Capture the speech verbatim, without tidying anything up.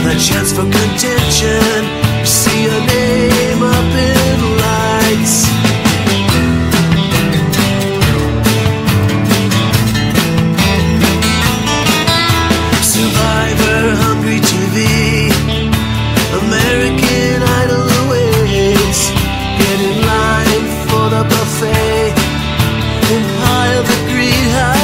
a chance for contention. See your name up in lights. Survivor, Hungry T V, American Idol awaits. Get in line for the buffet and pile the greed high.